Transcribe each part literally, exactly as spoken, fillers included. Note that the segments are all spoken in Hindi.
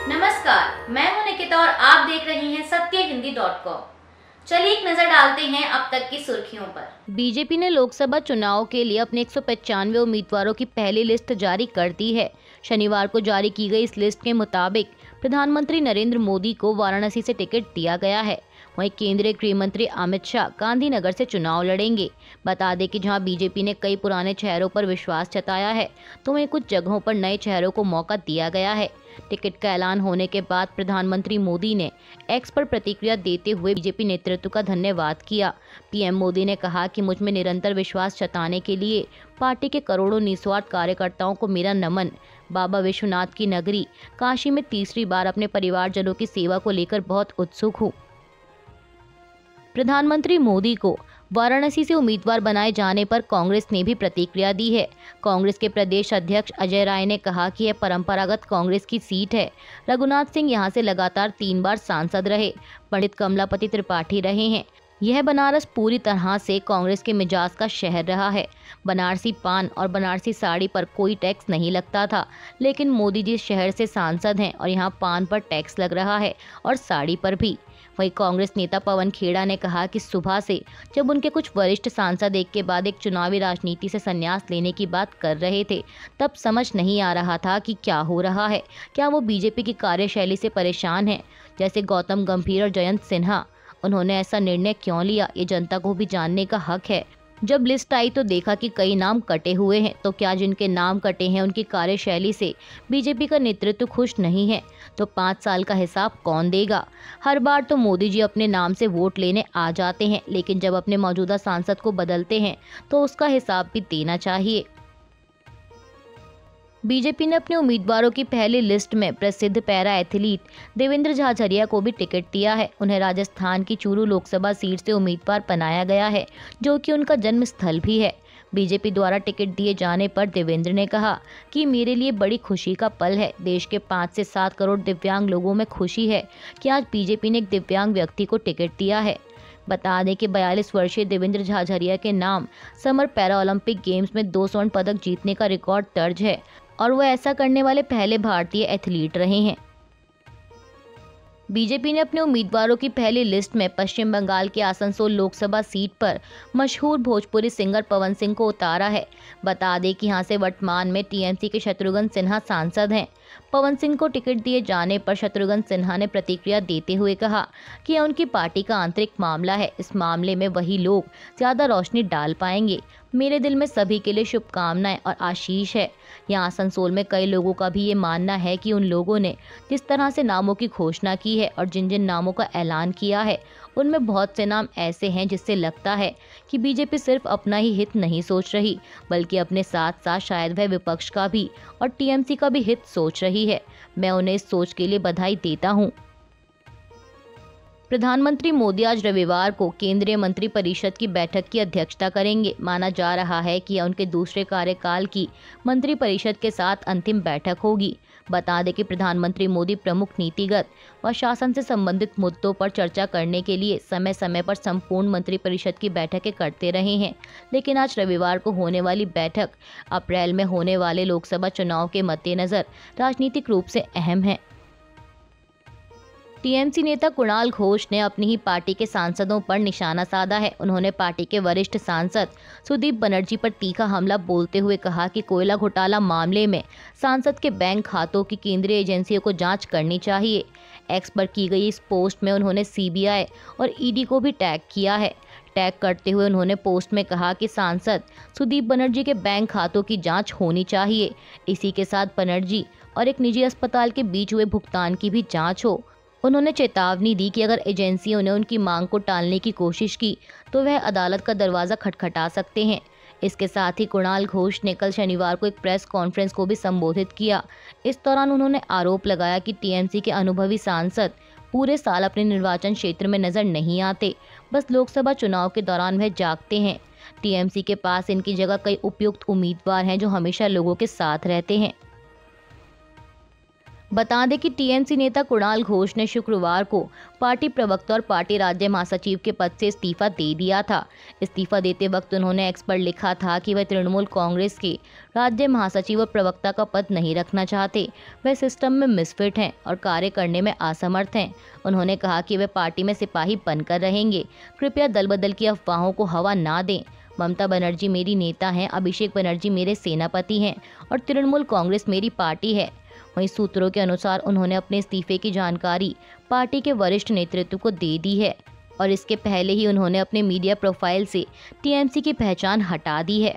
नमस्कार, मैं हूं निकिता और आप देख रहे हैं सत्य हिंदी डॉट कॉम। चलिए एक नजर डालते हैं अब तक की सुर्खियों पर। बीजेपी ने लोकसभा चुनाव के लिए अपने एक सौ पचानवे उम्मीदवारों की पहली लिस्ट जारी कर दी है। शनिवार को जारी की गई इस लिस्ट के मुताबिक प्रधानमंत्री नरेंद्र मोदी को वाराणसी से टिकट दिया गया है। वहीं केंद्रीय गृह मंत्री अमित शाह गांधीनगर से चुनाव लड़ेंगे। बता दें कि जहां बीजेपी ने कई पुराने चेहरों पर विश्वास जताया है, तो वहीं कुछ जगहों पर नए चेहरों को मौका दिया गया है। टिकट का ऐलान होने के बाद प्रधानमंत्री मोदी ने एक्स पर प्रतिक्रिया देते हुए बीजेपी नेतृत्व का धन्यवाद किया। पीएम मोदी ने कहा कि मुझ में निरंतर विश्वास जताने के लिए पार्टी के करोड़ों निस्वार्थ कार्यकर्ताओं को मेरा नमन। बाबा विश्वनाथ की नगरी काशी में तीसरी बार अपने परिवारजनों की सेवा को लेकर बहुत उत्सुक हूँ। प्रधानमंत्री मोदी को वाराणसी से उम्मीदवार बनाए जाने पर कांग्रेस ने भी प्रतिक्रिया दी है। कांग्रेस के प्रदेश अध्यक्ष अजय राय ने कहा कि यह परंपरागत कांग्रेस की सीट है। रघुनाथ सिंह यहां से लगातार तीन बार सांसद रहे। पंडित कमलापति त्रिपाठी रहे हैं। यह बनारस पूरी तरह से कांग्रेस के मिजाज का शहर रहा है। बनारसी पान और बनारसी साड़ी पर कोई टैक्स नहीं लगता था, लेकिन मोदी जी शहर से सांसद हैं और यहाँ पान पर टैक्स लग रहा है और साड़ी पर भी। वहीं कांग्रेस नेता पवन खेड़ा ने कहा कि सुबह से जब उनके कुछ वरिष्ठ सांसद एक के बाद एक चुनावी राजनीति से संन्यास लेने की बात कर रहे थे, तब समझ नहीं आ रहा था कि क्या हो रहा है। क्या वो बीजेपी की कार्यशैली से परेशान हैं, जैसे गौतम गंभीर और जयंत सिन्हा? उन्होंने ऐसा निर्णय क्यों लिया, ये जनता को भी जानने का हक है। जब लिस्ट आई तो देखा कि कई नाम कटे हुए हैं, तो क्या जिनके नाम कटे हैं उनकी कार्यशैली से बीजेपी का नेतृत्व खुश नहीं है? तो पाँच साल का हिसाब कौन देगा? हर बार तो मोदी जी अपने नाम से वोट लेने आ जाते हैं, लेकिन जब अपने मौजूदा सांसद को बदलते हैं तो उसका हिसाब भी देना चाहिए। बीजेपी ने अपने उम्मीदवारों की पहली लिस्ट में प्रसिद्ध पैरा एथलीट देवेंद्र झाझरिया को भी टिकट दिया है। उन्हें राजस्थान की चूरू लोकसभा सीट से उम्मीदवार बनाया गया है, जो कि उनका जन्म स्थल भी है। बीजेपी द्वारा टिकट दिए जाने पर देवेंद्र ने कहा कि मेरे लिए बड़ी खुशी का पल है। देश के पाँच से सात करोड़ दिव्यांग लोगों में खुशी है कि आज बीजेपी ने एक दिव्यांग व्यक्ति को टिकट दिया है। बता दें कि बयालीस वर्षीय देवेंद्र झाझरिया के नाम समर पैरा ओलंपिक गेम्स में दो स्वर्ण पदक जीतने का रिकॉर्ड दर्ज है और वो ऐसा करने वाले पहले भारतीय एथलीट रहे हैं। बीजेपी ने अपने उम्मीदवारों की पहली लिस्ट में पश्चिम बंगाल के आसनसोल लोकसभा सीट पर मशहूर भोजपुरी सिंगर पवन सिंह को उतारा है। बता दें कि यहां से वर्तमान में टीएमसी के शत्रुघ्न सिन्हा सांसद हैं। पवन सिंह को टिकट दिए जाने पर शत्रुघ्न सिन्हा ने प्रतिक्रिया देते हुए कहा कि यह उनकी पार्टी का आंतरिक मामला है। इस मामले में वही लोग ज्यादा रोशनी डाल पाएंगे। मेरे दिल में सभी के लिए शुभकामनाएं और आशीष है। यहाँ आसनसोल में कई लोगों का भी ये मानना है कि उन लोगों ने जिस तरह से नामों की घोषणा की है और जिन जिन नामों का ऐलान किया है, उनमें बहुत से नाम ऐसे हैं जिससे लगता है कि बीजेपी सिर्फ अपना ही हित नहीं सोच रही, बल्कि अपने साथ साथ शायद वह विपक्ष का भी और टीएमसी का भी हित सोच रही है। मैं उन्हें इस सोच के लिए बधाई देता हूँ। प्रधानमंत्री मोदी आज रविवार को केंद्रीय मंत्री परिषद की बैठक की अध्यक्षता करेंगे। माना जा रहा है कि यह उनके दूसरे कार्यकाल की मंत्री परिषद के साथ अंतिम बैठक होगी। बता दें कि प्रधानमंत्री मोदी प्रमुख नीतिगत व शासन से संबंधित मुद्दों पर चर्चा करने के लिए समय समय पर संपूर्ण मंत्री परिषद की बैठकें करते रहे हैं, लेकिन आज रविवार को होने वाली बैठक अप्रैल में होने वाले लोकसभा चुनाव के मद्देनजर राजनीतिक रूप से अहम है। टीएमसी नेता कुणाल घोष ने अपनी ही पार्टी के सांसदों पर निशाना साधा है। उन्होंने पार्टी के वरिष्ठ सांसद सुदीप बनर्जी पर तीखा हमला बोलते हुए कहा कि कोयला घोटाला मामले में सांसद के बैंक खातों की केंद्रीय एजेंसियों को जांच करनी चाहिए। एक्स पर की गई इस पोस्ट में उन्होंने सीबीआई और ईडी को भी टैग किया है। टैग करते हुए उन्होंने पोस्ट में कहा कि सांसद सुदीप बनर्जी के बैंक खातों की जांच होनी चाहिए। इसी के साथ बनर्जी और एक निजी अस्पताल के बीच हुए भुगतान की भी जाँच हो। उन्होंने चेतावनी दी कि अगर एजेंसियों ने उनकी मांग को टालने की कोशिश की तो वह अदालत का दरवाज़ा खटखटा सकते हैं। इसके साथ ही कुणाल घोष ने कल शनिवार को एक प्रेस कॉन्फ्रेंस को भी संबोधित किया। इस दौरान उन्होंने आरोप लगाया कि टीएमसी के अनुभवी सांसद पूरे साल अपने निर्वाचन क्षेत्र में नजर नहीं आते, बस लोकसभा चुनाव के दौरान वह जागते हैं। टीएमसी के पास इनकी जगह कई उपयुक्त उम्मीदवार हैं जो हमेशा लोगों के साथ रहते हैं। बता दें कि टीएमसी नेता कुणाल घोष ने शुक्रवार को पार्टी प्रवक्ता और पार्टी राज्य महासचिव के पद से इस्तीफा दे दिया था। इस्तीफा देते वक्त उन्होंने एक्स पर लिखा था कि वह तृणमूल कांग्रेस के राज्य महासचिव और प्रवक्ता का पद नहीं रखना चाहते। वह सिस्टम में मिसफिट हैं और कार्य करने में असमर्थ हैं। उन्होंने कहा कि वे पार्टी में सिपाही बनकर रहेंगे। कृपया दल बदल की अफवाहों को हवा ना दें। ममता बनर्जी मेरी नेता हैं, अभिषेक बनर्जी मेरे सेनापति हैं और तृणमूल कांग्रेस मेरी पार्टी है। वहीं सूत्रों के अनुसार उन्होंने अपने इस्तीफे की जानकारी पार्टी के वरिष्ठ नेतृत्व को दे दी है और इसके पहले ही उन्होंने अपने मीडिया प्रोफाइल से टीएमसी की पहचान हटा दी है।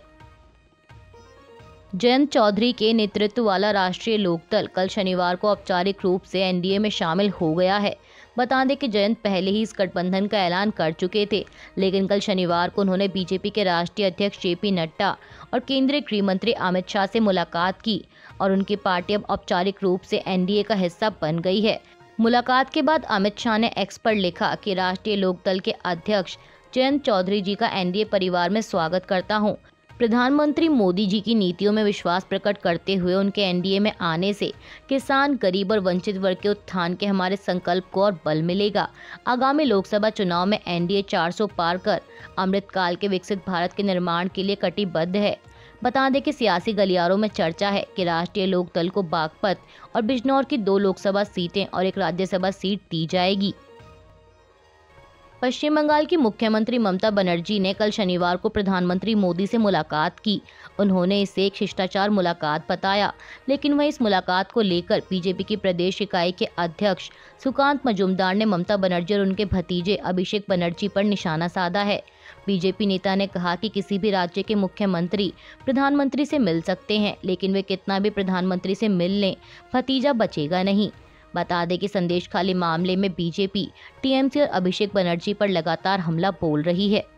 जयंत चौधरी के नेतृत्व वाला राष्ट्रीय लोकदल कल शनिवार को औपचारिक रूप से एनडीए में शामिल हो गया है। बता दें कि जयंत पहले ही इस गठबंधन का ऐलान कर चुके थे, लेकिन कल शनिवार को उन्होंने बीजेपी के राष्ट्रीय अध्यक्ष जेपी नड्डा और केंद्रीय गृह मंत्री अमित शाह से मुलाकात की और उनकी पार्टी अब औपचारिक रूप से एनडीए का हिस्सा बन गई है। मुलाकात के बाद अमित शाह ने एक्स पर लिखा कि राष्ट्रीय लोकदल के अध्यक्ष जयंत चौधरी जी का एनडीए परिवार में स्वागत करता हूं। प्रधानमंत्री मोदी जी की नीतियों में विश्वास प्रकट करते हुए उनके एनडीए में आने से किसान, गरीब और वंचित वर्ग के उत्थान के हमारे संकल्प को और बल मिलेगा। आगामी लोकसभा चुनाव में एनडीए चार सौ पार कर अमृतकाल के विकसित भारत के निर्माण के लिए कटिबद्ध है। बता दें कि सियासी गलियारों में चर्चा है कि राष्ट्रीय लोकदल को बागपत और बिजनौर की दो लोकसभा सीटें और एक राज्यसभा सीट दी जाएगी। पश्चिम बंगाल की मुख्यमंत्री ममता बनर्जी ने कल शनिवार को प्रधानमंत्री मोदी से मुलाकात की। उन्होंने इसे एक शिष्टाचार मुलाकात बताया, लेकिन वह इस मुलाकात को लेकर बीजेपी की प्रदेश इकाई के अध्यक्ष सुकांत मजूमदार ने ममता बनर्जी और उनके भतीजे अभिषेक बनर्जी पर निशाना साधा है। बीजेपी नेता ने कहा कि किसी भी राज्य के मुख्यमंत्री प्रधानमंत्री से मिल सकते हैं, लेकिन वे कितना भी प्रधानमंत्री से मिल लें, भतीजा बचेगा नहीं। बता दें कि संदेश खाली मामले में बीजेपी, टीएमसी और अभिषेक बनर्जी पर लगातार हमला बोल रही है।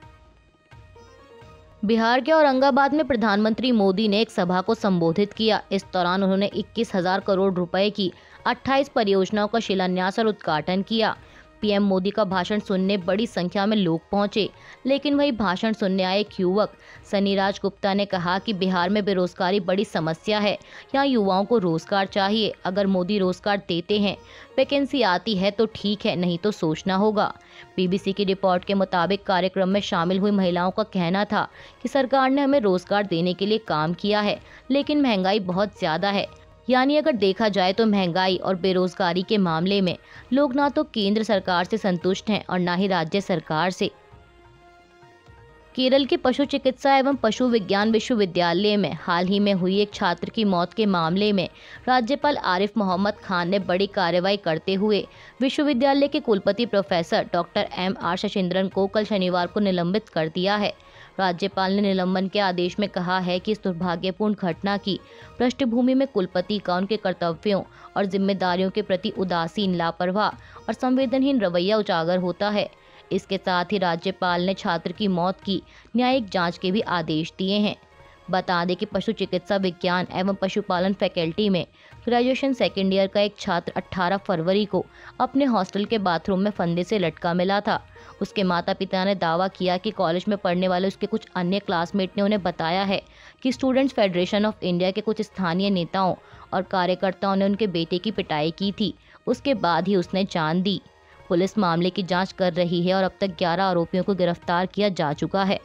बिहार के औरंगाबाद में प्रधानमंत्री मोदी ने एक सभा को संबोधित किया। इस दौरान उन्होंने इक्कीस हजार करोड़ रुपए की अट्ठाईस परियोजनाओं का शिलान्यास और उद्घाटन किया। पीएम मोदी का भाषण सुनने बड़ी संख्या में लोग पहुंचे, लेकिन वही भाषण सुनने आए एक युवक सनीराज गुप्ता ने कहा कि बिहार में बेरोजगारी बड़ी समस्या है। यहाँ युवाओं को रोजगार चाहिए। अगर मोदी रोजगार देते हैं, वैकेंसी आती है तो ठीक है, नहीं तो सोचना होगा। बीबीसी की रिपोर्ट के मुताबिक कार्यक्रम में शामिल हुई महिलाओं का कहना था कि सरकार ने हमें रोजगार देने के लिए काम किया है, लेकिन महंगाई बहुत ज्यादा है। यानी अगर देखा जाए तो महंगाई और बेरोजगारी के मामले में लोग ना तो केंद्र सरकार से संतुष्ट हैं और ना ही राज्य सरकार से। केरल के पशु चिकित्सा एवं पशु विज्ञान विश्वविद्यालय में हाल ही में हुई एक छात्र की मौत के मामले में राज्यपाल आरिफ मोहम्मद खान ने बड़ी कार्रवाई करते हुए विश्वविद्यालय के कुलपति professor doctor M R Shashindran को कल शनिवार को निलंबित कर दिया है। राज्यपाल ने निलंबन के आदेश में कहा है कि इस दुर्भाग्यपूर्ण घटना की पृष्ठभूमि में कुलपति का उनके कर्तव्यों और जिम्मेदारियों के प्रति उदासीन, लापरवाह और संवेदनहीन रवैया उजागर होता है। इसके साथ ही राज्यपाल ने छात्र की मौत की न्यायिक जांच के भी आदेश दिए हैं। बता दें कि पशु चिकित्सा विज्ञान एवं पशुपालन फैकल्टी में ग्रेजुएशन सेकेंड ईयर का एक छात्र अठारह फरवरी को अपने हॉस्टल के बाथरूम में फंदे से लटका मिला था। उसके माता पिता ने दावा किया कि कॉलेज में पढ़ने वाले उसके कुछ अन्य क्लासमेट ने उन्हें बताया है कि स्टूडेंट्स फेडरेशन ऑफ इंडिया के कुछ स्थानीय नेताओं और कार्यकर्ताओं ने उनके बेटे की पिटाई की थी। उसके बाद ही उसने जान दी। पुलिस मामले की जांच कर रही है और अब तक ग्यारह आरोपियों को गिरफ्तार किया जा चुका है।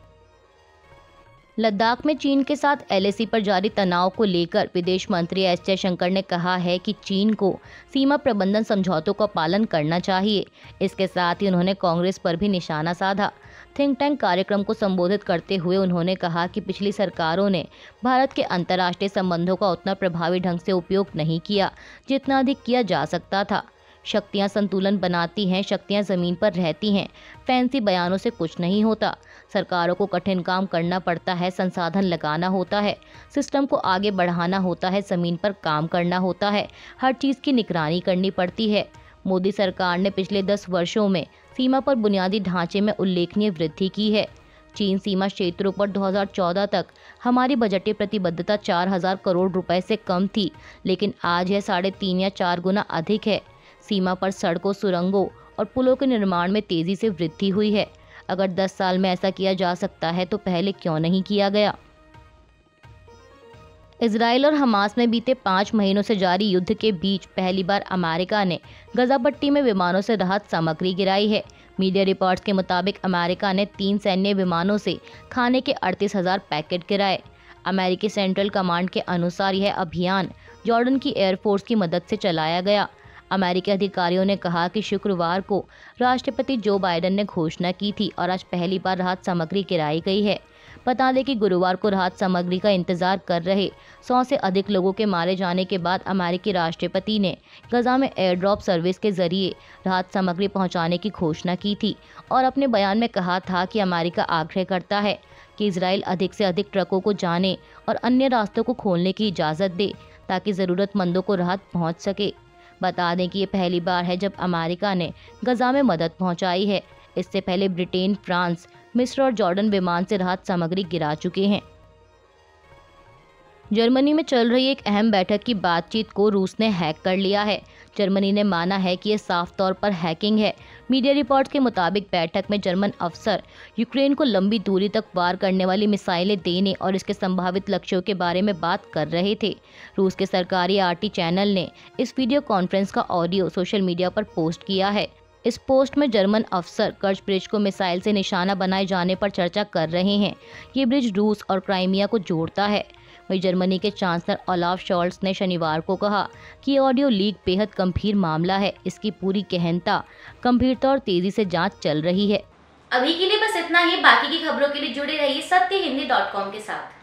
लद्दाख में चीन के साथ एलएसी पर जारी तनाव को लेकर विदेश मंत्री एस जयशंकर ने कहा है कि चीन को सीमा प्रबंधन समझौतों का पालन करना चाहिए। इसके साथ ही उन्होंने कांग्रेस पर भी निशाना साधा। थिंक टैंक कार्यक्रम को संबोधित करते हुए उन्होंने कहा कि पिछली सरकारों ने भारत के अंतर्राष्ट्रीय संबंधों का उतना प्रभावी ढंग से उपयोग नहीं किया जितना अधिक किया जा सकता था। शक्तियां संतुलन बनाती हैं, शक्तियां जमीन पर रहती हैं। फैंसी बयानों से कुछ नहीं होता। सरकारों को कठिन काम करना पड़ता है, संसाधन लगाना होता है, सिस्टम को आगे बढ़ाना होता है, जमीन पर काम करना होता है, हर चीज़ की निगरानी करनी पड़ती है। मोदी सरकार ने पिछले दस वर्षों में सीमा पर बुनियादी ढांचे में उल्लेखनीय वृद्धि की है। चीन सीमा क्षेत्रों पर दो हज़ार चौदह तक हमारी बजटीय प्रतिबद्धता चार हजार करोड़ रुपए से कम थी, लेकिन आज यह साढ़े तीन या चार गुना अधिक है। सीमा पर सड़कों, सुरंगों और पुलों के निर्माण में तेजी से वृद्धि हुई है। अगर दस साल में ऐसा किया जा सकता है तो पहले क्यों नहीं किया गया। इजराइल और हमास में बीते पाँच महीनों से जारी युद्ध के बीच पहली बार अमेरिका ने गजा पट्टी में विमानों से राहत सामग्री गिराई है। मीडिया रिपोर्ट्स के मुताबिक अमेरिका ने तीन सैन्य विमानों से खाने के अड़तीस हजार पैकेट गिराए। अमेरिकी सेंट्रल कमांड के अनुसार यह अभियान जॉर्डन की एयरफोर्स की मदद से चलाया गया। अमेरिकी अधिकारियों ने कहा कि शुक्रवार को राष्ट्रपति जो बाइडेन ने घोषणा की थी और आज पहली बार राहत सामग्री गिराई गई है। बता दें कि गुरुवार को राहत सामग्री का इंतजार कर रहे सौ से अधिक लोगों के मारे जाने के बाद अमेरिकी राष्ट्रपति ने गजा में एयर ड्रॉप सर्विस के जरिए राहत सामग्री पहुंचाने की घोषणा की थी और अपने बयान में कहा था कि अमेरिका आग्रह करता है कि इजराइल अधिक से अधिक ट्रकों को जाने और अन्य रास्तों को खोलने की इजाज़त दे ताकि ज़रूरतमंदों को राहत पहुँच सके। बता दें कि ये पहली बार है जब अमेरिका ने गजा में मदद पहुंचाई है। इससे पहले ब्रिटेन, फ्रांस, मिस्र और जॉर्डन विमान से राहत सामग्री गिरा चुके हैं। जर्मनी में चल रही एक अहम बैठक की बातचीत को रूस ने हैक कर लिया है। जर्मनी ने माना है कि यह साफ तौर पर हैकिंग है। मीडिया रिपोर्ट्स के मुताबिक बैठक में जर्मन अफसर यूक्रेन को लंबी दूरी तक वार करने वाली मिसाइलें देने और इसके संभावित लक्ष्यों के बारे में बात कर रहे थे। रूस के सरकारी आरटी चैनल ने इस वीडियो कॉन्फ्रेंस का ऑडियो सोशल मीडिया पर पोस्ट किया है। इस पोस्ट में जर्मन अफसर कर्च ब्रिज को मिसाइल से निशाना बनाए जाने पर चर्चा कर रहे हैं। ये ब्रिज रूस और क्राइमिया को जोड़ता है। वहीं जर्मनी के चांसलर ओलाफ शॉल्ट्स ने शनिवार को कहा कि ऑडियो लीक बेहद गंभीर मामला है। इसकी पूरी गहनता, गंभीरता और तेजी से जांच चल रही है। अभी के लिए बस इतना ही। बाकी की खबरों के लिए जुड़े रहिए सत्य हिंदी डॉट कॉम के साथ।